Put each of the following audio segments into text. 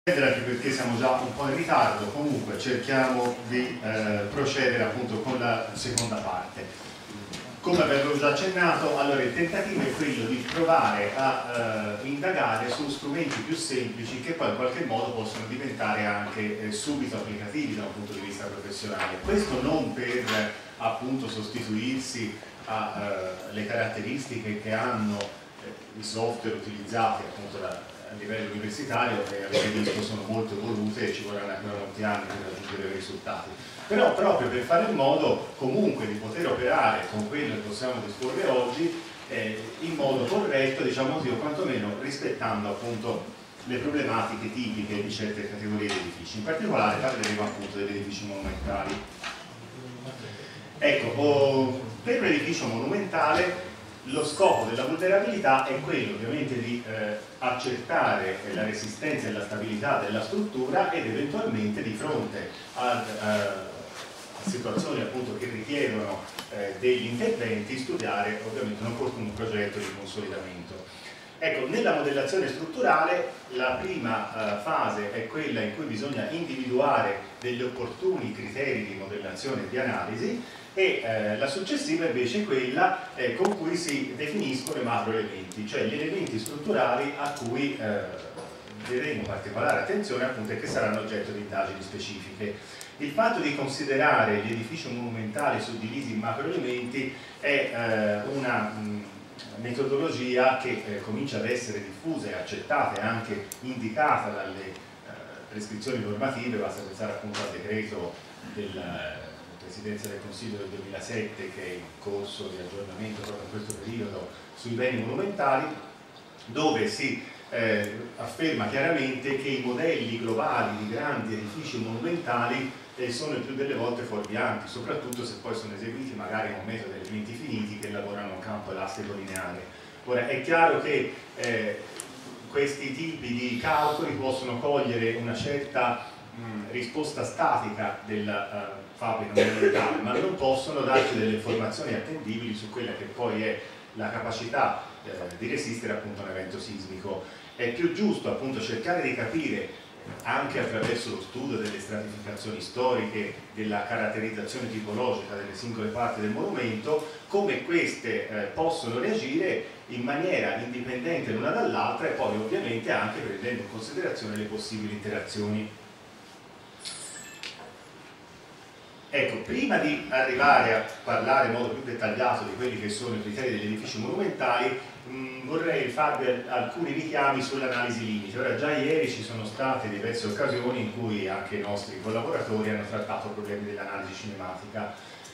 Anche perché siamo già un po' in ritardo, comunque cerchiamo di procedere appunto con la seconda parte. Come avevo già accennato, allora il tentativo è quello di provare a indagare su strumenti più semplici che poi in qualche modo possono diventare anche subito applicativi da un punto di vista professionale. Questo non per appunto sostituirsi alle caratteristiche che hanno i software utilizzati appunto a livello universitario, che avete visto sono molto evolute e ci vorranno ancora molti anni per raggiungere i risultati. Però proprio per fare in modo comunque di poter operare con quello che possiamo disporre oggi in modo corretto, diciamo così, o quantomeno rispettando appunto le problematiche tipiche di certe categorie di edifici. In particolare parleremo appunto degli edifici monumentali. Ecco, per un edificio monumentale lo scopo della vulnerabilità è quello ovviamente di accertare la resistenza e la stabilità della struttura ed eventualmente di fronte a situazioni appunto che richiedono degli interventi studiare ovviamente un opportuno progetto di consolidamento. Ecco, nella modellazione strutturale la prima fase è quella in cui bisogna individuare degli opportuni criteri di modellazione e di analisi e la successiva invece è quella con cui si definiscono i macroelementi, cioè gli elementi strutturali a cui daremo particolare attenzione appunto e che saranno oggetto di indagini specifiche. Il fatto di considerare gli edifici monumentali suddivisi in macroelementi è una metodologia che comincia ad essere diffusa e accettata e anche indicata dalle prescrizioni normative. Basta pensare appunto al decreto della Presidenza del Consiglio del 2007 che è in corso di aggiornamento proprio in questo periodo sui beni monumentali, dove si afferma chiaramente che i modelli globali di grandi edifici monumentali sono il più delle volte fuorvianti, soprattutto se poi sono eseguiti magari con metodi di elementi finiti che lavorano in campo elastico lineare. Ora è chiaro che questi tipi di calcoli possono cogliere una certa risposta statica della fabbrica monumentale, ma non possono darci delle informazioni attendibili su quella che poi è la capacità di resistere appunto a un evento sismico. È più giusto appunto cercare di capire anche attraverso lo studio delle stratificazioni storiche, della caratterizzazione tipologica delle singole parti del monumento, come queste possono reagire in maniera indipendente l'una dall'altra e poi ovviamente anche prendendo in considerazione le possibili interazioni. Ecco, prima di arrivare a parlare in modo più dettagliato di quelli che sono i criteri degli edifici monumentali, vorrei farvi alcuni richiami sull'analisi limite. Ora, già ieri ci sono state diverse occasioni in cui anche i nostri collaboratori hanno trattato problemi dell'analisi cinematica,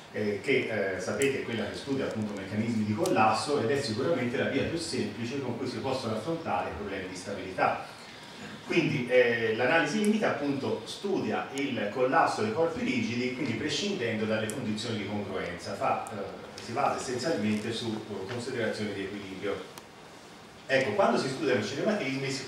che sapete è quella che studia appunto meccanismi di collasso ed è sicuramente la via più semplice con cui si possono affrontare i problemi di stabilità. Quindi l'analisi limite appunto studia il collasso dei corpi rigidi, quindi prescindendo dalle condizioni di congruenza, si basa essenzialmente su considerazioni di equilibrio. Ecco, quando si studiano i cinematismi si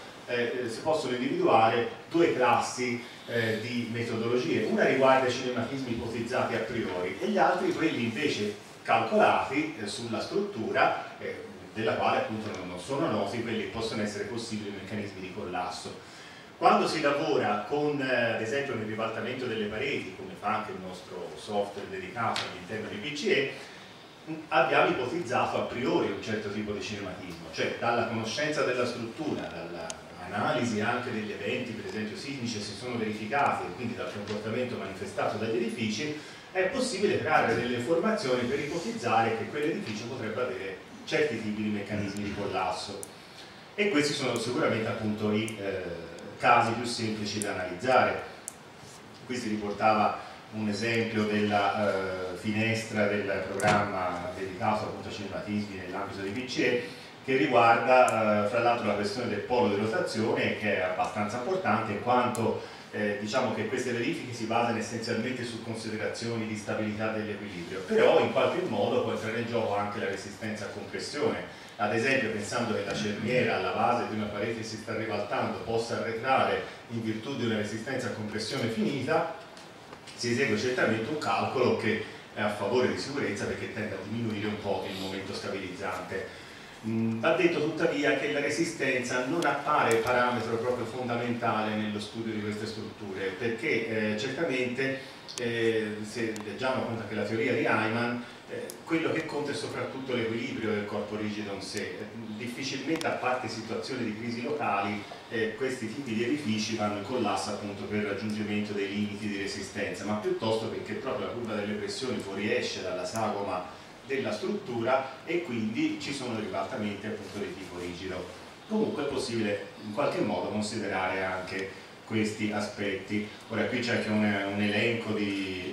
possono individuare due classi di metodologie. Una riguarda i cinematismi ipotizzati a priori e gli altri quelli invece calcolati sulla struttura della quale appunto non sono noti quelli che possono essere possibili meccanismi di collasso. Quando si lavora con ad esempio nel ribaltamento delle pareti, come fa anche il nostro software dedicato all'interno di PCE, abbiamo ipotizzato a priori un certo tipo di cinematismo, cioè dalla conoscenza della struttura, dall'analisi anche degli eventi per esempio sismici che si sono verificati e quindi dal comportamento manifestato dagli edifici, è possibile trarre delle informazioni per ipotizzare che quell'edificio potrebbe avere certi tipi di meccanismi di collasso, e questi sono sicuramente appunto i casi più semplici da analizzare. Qui si riportava un esempio della finestra del programma dedicato appunto ai cinematismi nell'ambito di PCE, che riguarda fra l'altro la questione del polo di rotazione, che è abbastanza importante in quanto diciamo che queste verifiche si basano essenzialmente su considerazioni di stabilità dell'equilibrio, però in qualche modo può entrare in gioco anche la resistenza a compressione. Ad esempio, pensando che la cerniera alla base di una parete che si sta ribaltando possa arretrare in virtù di una resistenza a compressione finita, si esegue certamente un calcolo che è a favore di sicurezza perché tende a diminuire un po' il momento stabilizzante. Va detto tuttavia che la resistenza non appare parametro proprio fondamentale nello studio di queste strutture, perché certamente se leggiamo appunto anche la teoria di Hyman, quello che conta è soprattutto l'equilibrio del corpo rigido in sé. Difficilmente, a parte situazioni di crisi locali, questi tipi di edifici vanno in collasso appunto per il raggiungimento dei limiti di resistenza, ma piuttosto perché proprio la curva delle pressioni fuoriesce dalla sagoma della struttura e quindi ci sono ribaltamenti appunto di tipo rigido. Comunque è possibile in qualche modo considerare anche questi aspetti. Ora qui c'è anche un elenco di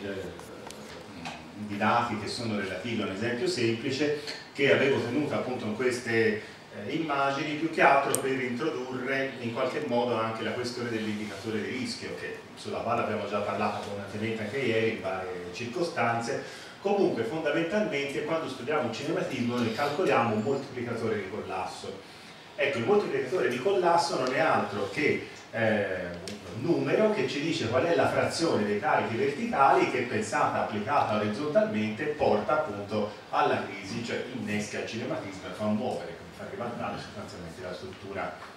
dati che sono relativi a un esempio semplice che avevo tenuto appunto in queste immagini, più che altro per introdurre in qualche modo anche la questione dell'indicatore di rischio, sulla quale abbiamo già parlato abbondantemente anche ieri in varie circostanze. Comunque fondamentalmente quando studiamo un cinematismo noi calcoliamo un moltiplicatore di collasso. Ecco, il moltiplicatore di collasso non è altro che un numero che ci dice qual è la frazione dei carichi verticali che, pensata applicata orizzontalmente, porta appunto alla crisi, cioè innesca il cinematismo e fa muovere, quindi fa ribaltare sostanzialmente la struttura.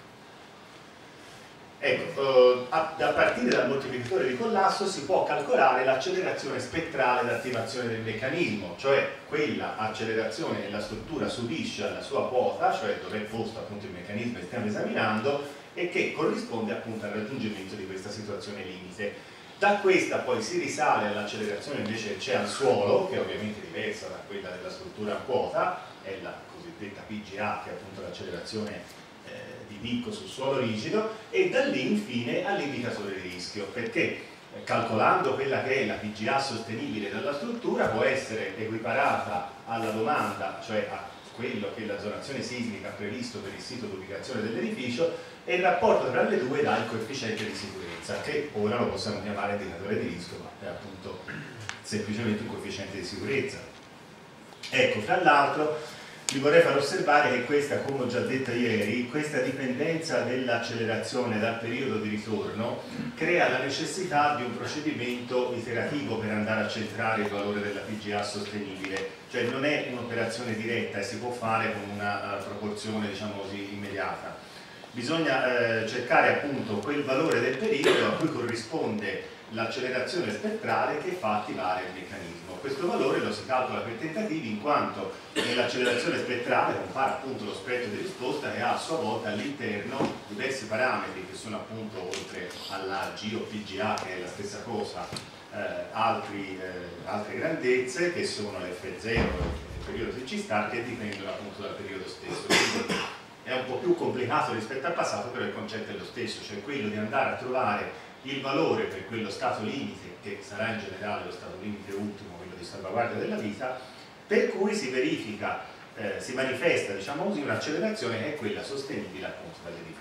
Ecco, a partire dal moltiplicatore di collasso si può calcolare l'accelerazione spettrale d'attivazione del meccanismo, cioè quella accelerazione che la struttura subisce alla sua quota, cioè dove è posto appunto il meccanismo che stiamo esaminando, e che corrisponde appunto al raggiungimento di questa situazione limite. Da questa poi si risale all'accelerazione invece che c'è al suolo, che è ovviamente diversa da quella della struttura a quota, è la cosiddetta PGA, che è appunto l'accelerazione di picco sul suolo rigido, e da lì infine all'indicatore di rischio, perché calcolando quella che è la PGA sostenibile della struttura può essere equiparata alla domanda, cioè a quello che la zonazione sismica ha previsto per il sito di ubicazione dell'edificio, e il rapporto tra le due dà il coefficiente di sicurezza, che ora lo possiamo chiamare indicatore di rischio, ma è appunto semplicemente un coefficiente di sicurezza. Ecco, fra l'altro vi vorrei far osservare che questa, come ho già detto ieri, questa dipendenza dell'accelerazione dal periodo di ritorno crea la necessità di un procedimento iterativo per andare a centrare il valore della PGA sostenibile, cioè non è un'operazione diretta e si può fare con una proporzione, diciamo così, immediata. Bisogna cercare appunto quel valore del periodo a cui corrisponde l'accelerazione spettrale che fa attivare il meccanismo. Questo valore lo si calcola per tentativi, in quanto nell'accelerazione spettrale compare appunto lo spettro di risposta che ha a sua volta all'interno diversi parametri che sono appunto, oltre alla G o PGA che è la stessa cosa, altre grandezze che sono l'F0 e il periodo che ci sta, che dipendono appunto dal periodo stesso. Quindi è un po' più complicato rispetto al passato, però il concetto è lo stesso, cioè quello di andare a trovare il valore per quello stato limite, che sarà in generale lo stato limite ultimo, quello di salvaguardia della vita, per cui si verifica, si manifesta, diciamo così, un'accelerazione che è quella sostenibile appunto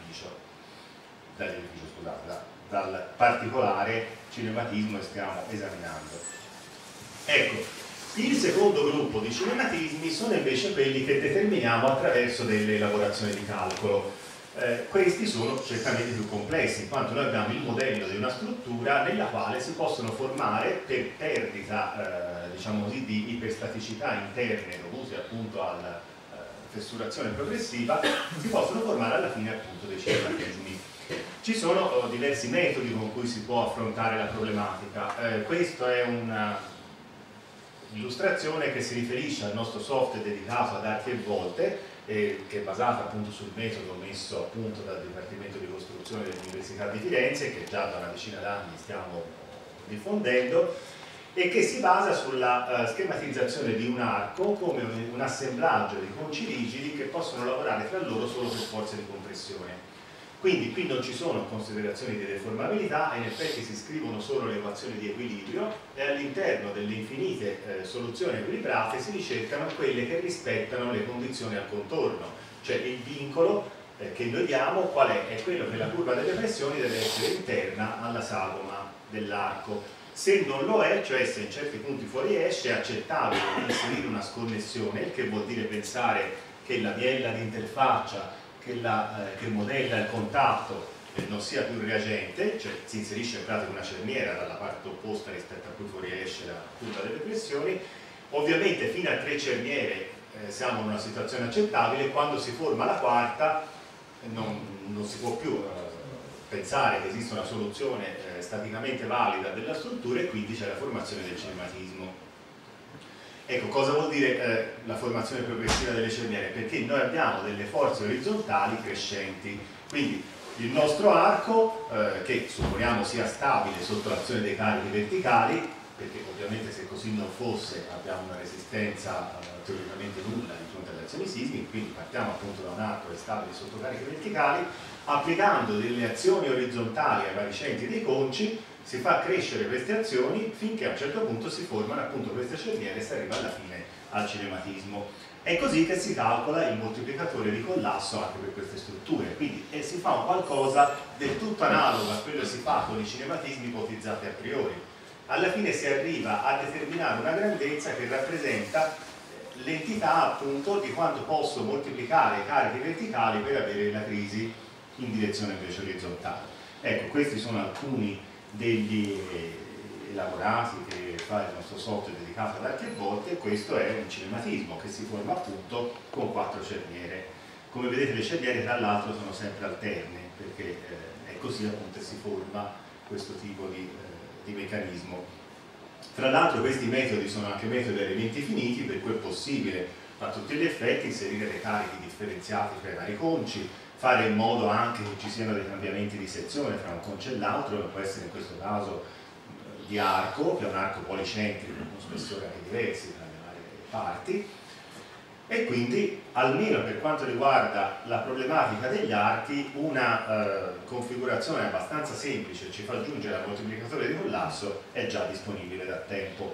dal particolare cinematismo che stiamo esaminando. Ecco, il secondo gruppo di cinematismi sono invece quelli che determiniamo attraverso delle elaborazioni di calcolo. Questi sono certamente più complessi, in quanto noi abbiamo il modello di una struttura nella quale si possono formare, per perdita diciamo così, di iperstaticità interne dovute appunto alla fessurazione progressiva, si possono formare alla fine appunto dei cinematismi. Ci sono diversi metodi con cui si può affrontare la problematica. Questa è un'illustrazione che si riferisce al nostro software dedicato ad archi e volte, che è basata appunto sul metodo messo appunto dal Dipartimento di Costruzione dell'Università di Firenze, che già da una decina d'anni stiamo diffondendo, e che si basa sulla schematizzazione di un arco come un assemblaggio di conci rigidi che possono lavorare tra loro solo per forze di compressione. Quindi qui non ci sono considerazioni di deformabilità, in effetti si scrivono solo le equazioni di equilibrio, e all'interno delle infinite soluzioni equilibrate si ricercano quelle che rispettano le condizioni al contorno, cioè il vincolo che noi diamo qual è? È quello che la curva delle pressioni deve essere interna alla sagoma dell'arco. Se non lo è, cioè se in certi punti fuoriesce, è accettabile inserire una sconnessione, il che vuol dire pensare che la biella di interfaccia che modella il contatto non sia più reagente, cioè si inserisce in pratica una cerniera dalla parte opposta rispetto a cui fuoriesce la curva delle pressioni. Ovviamente fino a 3 cerniere siamo in una situazione accettabile, quando si forma la quarta non si può più pensare che esista una soluzione staticamente valida della struttura, e quindi c'è la formazione del cinematismo. Ecco, cosa vuol dire la formazione progressiva delle cerniere? Perché noi abbiamo delle forze orizzontali crescenti, quindi il nostro arco, che supponiamo sia stabile sotto l'azione dei carichi verticali, perché ovviamente se così non fosse abbiamo una resistenza teoricamente nulla di fronte alle azioni sismiche, quindi partiamo appunto da un arco che è stabile sotto carichi verticali, applicando delle azioni orizzontali ai baricentri dei conci si fa crescere queste azioni finché a un certo punto si formano appunto queste cerniere e si arriva alla fine al cinematismo. È così che si calcola il moltiplicatore di collasso anche per queste strutture, quindi si fa un qualcosa del tutto analogo a quello che si fa con i cinematismi ipotizzati a priori. Alla fine si arriva a determinare una grandezza che rappresenta l'entità appunto di quanto posso moltiplicare i carichi verticali per avere la crisi in direzione invece orizzontale. Ecco, questi sono alcuni degli elaborati che fa il nostro software dedicato ad altre volte, e questo è un cinematismo che si forma appunto con 4 cerniere. Come vedete le cerniere tra l'altro sono sempre alterne, perché è così appunto si forma questo tipo di meccanismo. Tra l'altro questi metodi sono anche metodi a elementi finiti, per cui è possibile a tutti gli effetti inserire dei carichi differenziati tra i vari conci, fare in modo anche che ci siano dei cambiamenti di sezione tra un concio e l'altro, che può essere in questo caso di arco, che è un arco policentrico con spessori anche diversi tra le varie parti, e quindi almeno per quanto riguarda la problematica degli archi una configurazione abbastanza semplice ci fa aggiungere al moltiplicatore di collasso è già disponibile da tempo.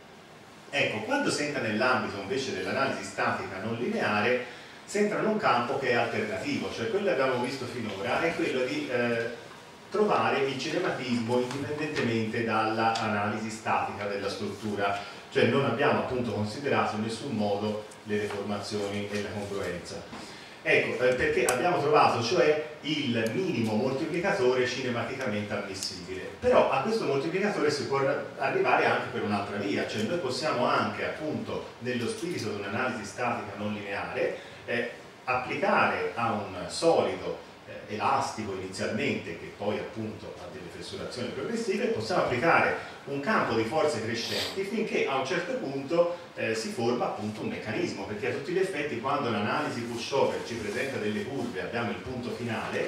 Ecco, quando si entra nell'ambito invece dell'analisi statica non lineare si entra in un campo che è alternativo, cioè quello che abbiamo visto finora è quello di trovare il cinematismo indipendentemente dall'analisi statica della struttura, cioè non abbiamo appunto considerato in nessun modo le deformazioni e la congruenza. Ecco, perché abbiamo trovato cioè il minimo moltiplicatore cinematicamente ammissibile, però a questo moltiplicatore si può arrivare anche per un'altra via, cioè noi possiamo anche appunto nello spirito di un'analisi statica non lineare applicare a un solido elastico inizialmente, che poi appunto ha delle flessurazioni progressive, possiamo applicare un campo di forze crescenti finché a un certo punto si forma appunto un meccanismo, perché a tutti gli effetti quando l'analisi pushover ci presenta delle curve abbiamo il punto finale,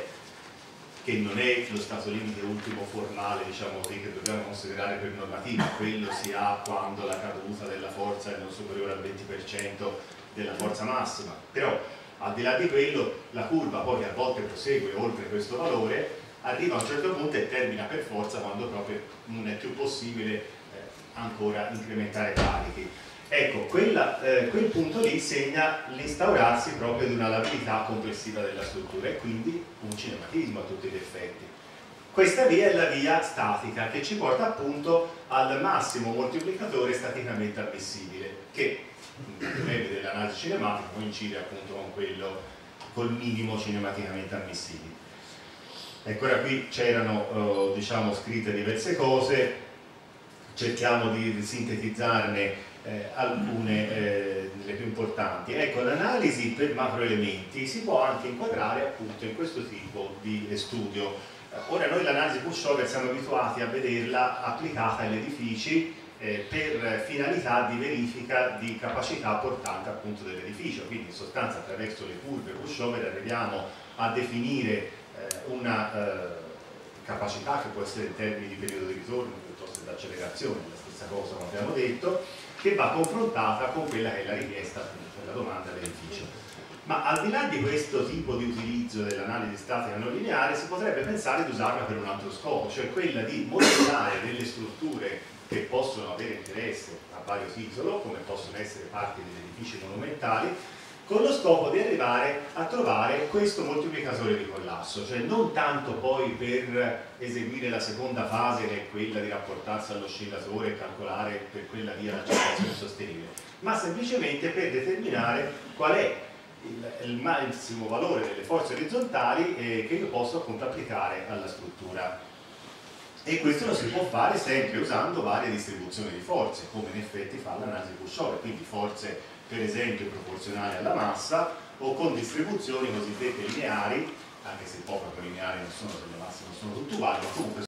che non è lo stato limite ultimo formale, diciamo così, che dobbiamo considerare per normativa, quello si ha quando la caduta della forza è non superiore al 20% della forza massima, però al di là di quello la curva poi a volte prosegue oltre questo valore, arriva a un certo punto e termina per forza quando proprio non è più possibile ancora incrementare carichi. Ecco, quel punto lì segna l'instaurarsi proprio di una labilità complessiva della struttura e quindi un cinematismo a tutti gli effetti. Questa via è la via statica che ci porta appunto al massimo moltiplicatore staticamente ammissibile, che nel breve dell'analisi cinematica coincide appunto con quello col minimo cinematicamente ammissibile. Ecco, ora qui c'erano diciamo scritte diverse cose, cerchiamo di sintetizzarne alcune delle più importanti. Ecco, l'analisi per macroelementi si può anche inquadrare appunto in questo tipo di studio. Ora noi l'analisi pushover siamo abituati a vederla applicata agli edifici per finalità di verifica di capacità portante appunto dell'edificio, quindi in sostanza attraverso le curve pushover arriviamo a definire una capacità che può essere in termini di periodo di ritorno piuttosto che d'accelerazione, la stessa cosa come abbiamo detto, che va confrontata con quella che è la richiesta, cioè la domanda dell'edificio. Ma al di là di questo tipo di utilizzo dell'analisi statica non lineare si potrebbe pensare di usarla per un altro scopo, cioè quella di modellare delle strutture che possono avere interesse a vario titolo, come possono essere parti degli edifici monumentali, con lo scopo di arrivare a trovare questo moltiplicatore di collasso, cioè non tanto poi per eseguire la seconda fase che è quella di rapportarsi all'oscillatore e calcolare per quella via l'accelerazione sostenibile, ma semplicemente per determinare qual è il massimo valore delle forze orizzontali che io posso appunto applicare alla struttura. E questo lo si può fare sempre usando varie distribuzioni di forze, come in effetti fa l'analisi pushover, quindi forze per esempio proporzionali alla massa, o con distribuzioni cosiddette lineari, anche se poco lineari non sono, se le masse non sono tutte uguali, ma comunque